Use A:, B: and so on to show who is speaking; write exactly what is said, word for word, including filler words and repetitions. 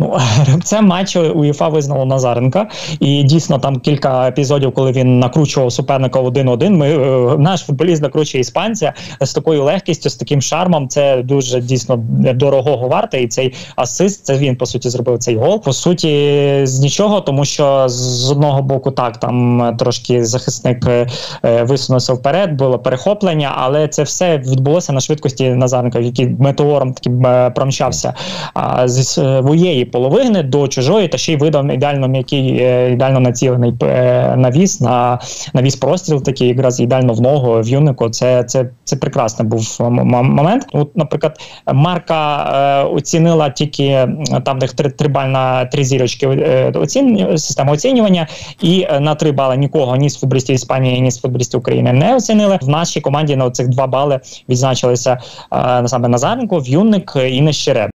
A: Ну, гравцем матчу УЄФА визнало Назаренка, і дійсно там кілька епізодів, коли він накручував суперника один-один, ми, наш футболіст накручує іспанця з такою легкістю, з таким шармом, це дуже дійсно дорогого варте, і цей асист, це він, по суті, зробив цей гол. По суті, з нічого, тому що з одного боку так, там трошки захисник висунувся вперед, було перехоплення, але це все відбулося на швидкості Назаренка, який метеором таким промчався зі своєї половини до чужої, та ще й видав ідеально м'який, ідеально націлений навіс, на навіс простріл такий, якраз ідеально в ногу, в Юннику. Це, це, це прекрасний був момент. От, наприклад, Марка е, оцінила тільки там, де три, три бальна, три зірочки е, оцін, система оцінювання, і на три бали нікого, ні з футболістів Іспанії, ні з футболістів України не оцінили. В нашій команді на цих два бали відзначилися е, саме Назаренко, В'юнник і Нещерет.